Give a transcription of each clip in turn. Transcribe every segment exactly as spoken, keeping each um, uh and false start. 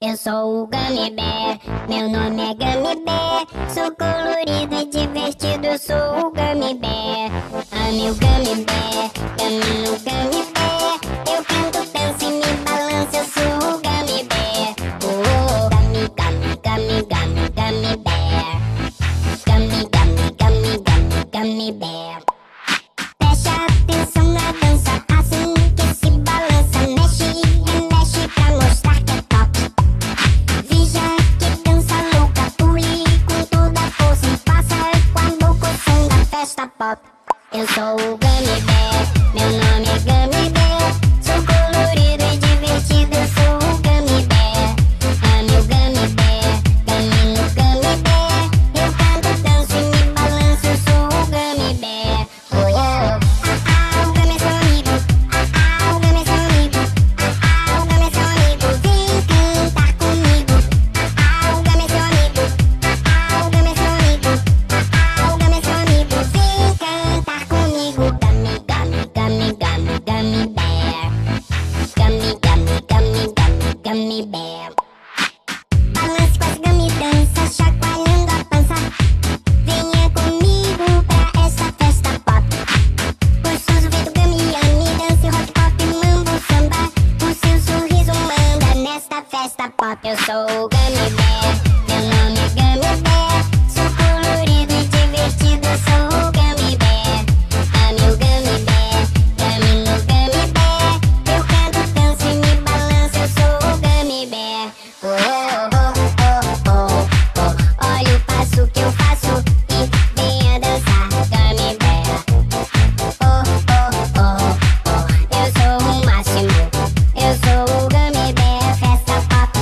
Eu sou o Gummy Bear, meu nome é Gummy Bear. Sou colorido e divertido, eu sou o Gummy Bear. Ame o Gummy Bear, ame o Gummy Bear. Eu canto, danço e me balanço, eu sou o Gummy Bear. Oh, oh, Gummy, Gummy, Gummy, Gummy, Gummy Bear. Gummy, Gummy, Gummy, Gummy, Gummy Bear. Preste atenção na dança, assim que se balança. Mexe e mexe pra mostrar que é top. Veja que dança louca, pule com toda a força e faça com a boca o som da festa pop. Eu sou o Gummy Bear, meu nome é Gummy Bear. Sou colorido e divertido, eu sou o Gummy Bear. Ame o Gummy Bear, Gummy no Gummy Bear. Eu canto, danço e me balanço, eu sou o Gummy Bear. Oh, yeah. Ah, ah, o Gummy é seu amigo. Ah, ah, o Gummy é seu amigo. Ah, ah, o Gummy é seu amigo. Vem cantar comigo. Ah, ah, o Gummy é seu amigo. Ah, ah, o Gummy é seu amigo. Ah, ah, o Gummy é seu amigo. Vem cantar comigo. Gummy, Gummy, Gummy, Gummy, Gummy Bear. Gummy, Gummy, Gummy, Gummy, Gummy Bear. Balance com as Gummy dança, chacoalhando a pança. Venha comigo pra essa festa pop. Gostoso ver do Gummy, ame, dance, rock, pop, mambo, samba. O seu sorriso manda nesta festa pop. Eu sou o Gummy Bear, meu nome é Gummy Bear. Sou colorido e divertido, eu sou o Gummy Bear. Ame o Gummy Bear, Gummy no Gummy Bear. Eu canto, danço e me balanço, eu sou o Gummy Bear. Oh, oh, oh, oh, oh, oh. Olha o passo que eu faço e venha dançar, Gummy Bear. Oh, oh, oh, oh. Eu sou o máximo, eu sou o Gummy Bear, festa pop.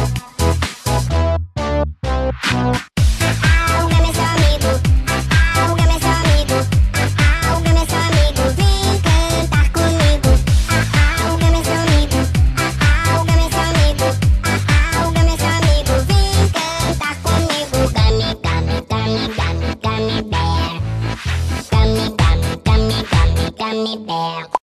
Ah, o Gummy é seu amigo. Ah, o Gummy é seu amigo. Ah, o Gummy é seu amigo. Vem cantar comigo. Ah, o Gummy é seu amigo. Ah, o Gummy é seu amigo. Ah, o Gummy é seu amigo. Vem cantar comigo. Gummy, Gummy, Gummy, Gummy, Gummy Bear. Gummy, Gummy, Gummy, Gummy, Gummy Bear.